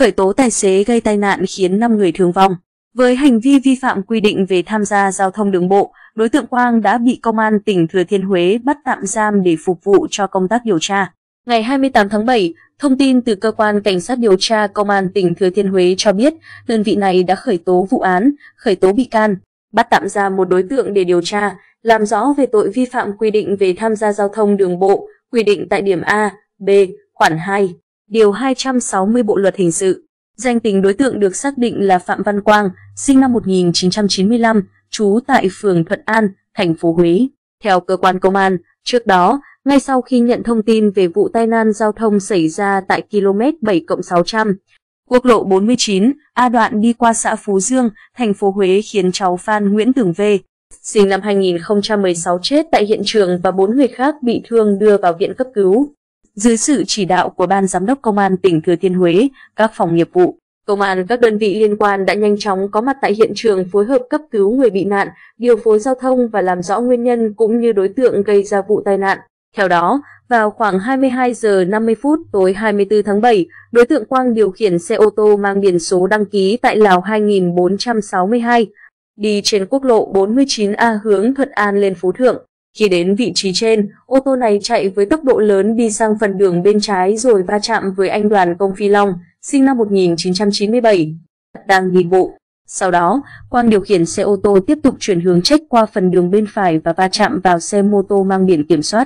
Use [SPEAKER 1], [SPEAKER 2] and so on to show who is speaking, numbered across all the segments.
[SPEAKER 1] khởi tố tài xế gây tai nạn khiến 5 người thương vong. Với hành vi vi phạm quy định về tham gia giao thông đường bộ, đối tượng Quang đã bị Công an tỉnh Thừa Thiên Huế bắt tạm giam để phục vụ cho công tác điều tra. Ngày 28 tháng 7, thông tin từ Cơ quan Cảnh sát điều tra Công an tỉnh Thừa Thiên Huế cho biết đơn vị này đã khởi tố vụ án, khởi tố bị can, bắt tạm giam một đối tượng để điều tra, làm rõ về tội vi phạm quy định về tham gia giao thông đường bộ, quy định tại điểm A, B, khoản 2, điều 260 Bộ luật hình sự. Danh tính đối tượng được xác định là Phạm Văn Quang, sinh năm 1995, trú tại phường Thuận An, thành phố Huế. Theo cơ quan công an, trước đó, ngay sau khi nhận thông tin về vụ tai nạn giao thông xảy ra tại km 7+600, quốc lộ 49, A đoạn đi qua xã Phú Dương, thành phố Huế khiến cháu Phan Nguyễn Tường V, sinh năm 2016 chết tại hiện trường và 4 người khác bị thương đưa vào viện cấp cứu. Dưới sự chỉ đạo của Ban Giám đốc Công an tỉnh Thừa Thiên Huế, các phòng nghiệp vụ, công an các đơn vị liên quan đã nhanh chóng có mặt tại hiện trường phối hợp cấp cứu người bị nạn, điều phối giao thông và làm rõ nguyên nhân cũng như đối tượng gây ra vụ tai nạn. Theo đó, vào khoảng 22 giờ 50 phút tối 24 tháng 7, đối tượng Quang điều khiển xe ô tô mang biển số đăng ký tại Lào 2462, đi trên quốc lộ 49A hướng Thuận An lên Phú Thượng. Khi đến vị trí trên, ô tô này chạy với tốc độ lớn đi sang phần đường bên trái rồi va chạm với anh Đoàn Công Phi Long, sinh năm 1997, đang đi bộ. Sau đó, Quang điều khiển xe ô tô tiếp tục chuyển hướng chếch qua phần đường bên phải và va chạm vào xe mô tô mang biển kiểm soát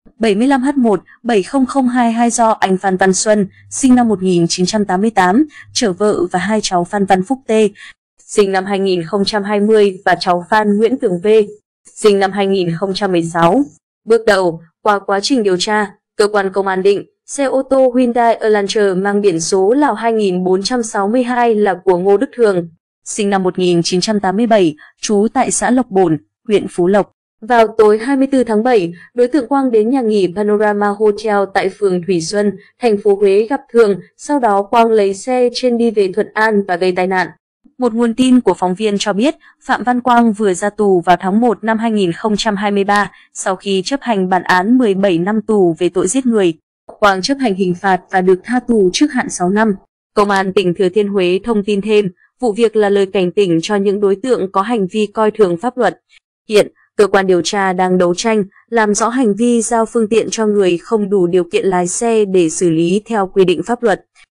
[SPEAKER 1] 75H1-70022 do anh Phan Văn Xuân, sinh năm 1988, chở vợ và hai cháu Phan Văn Phúc T, sinh năm 2020 và cháu Phan Nguyễn Tường V, sinh năm 2016. Bước đầu, qua quá trình điều tra, cơ quan công an định xe ô tô Hyundai Elantra mang biển số Lào 2462 là của Ngô Đức Thường, sinh năm 1987, trú tại xã Lộc Bổn, huyện Phú Lộc. Vào tối 24 tháng 7, đối tượng Quang đến nhà nghỉ Panorama Hotel tại phường Thủy Xuân, thành phố Huế gặp Thường, sau đó Quang lấy xe trên đi về Thuận An và gây tai nạn. Một nguồn tin của phóng viên cho biết, Phạm Văn Quang vừa ra tù vào tháng 1 năm 2023 sau khi chấp hành bản án 17 năm tù về tội giết người. Quang chấp hành hình phạt và được tha tù trước hạn 6 năm. Công an tỉnh Thừa Thiên Huế thông tin thêm, vụ việc là lời cảnh tỉnh cho những đối tượng có hành vi coi thường pháp luật. Hiện, cơ quan điều tra đang đấu tranh, làm rõ hành vi giao phương tiện cho người không đủ điều kiện lái xe để xử lý theo quy định pháp luật.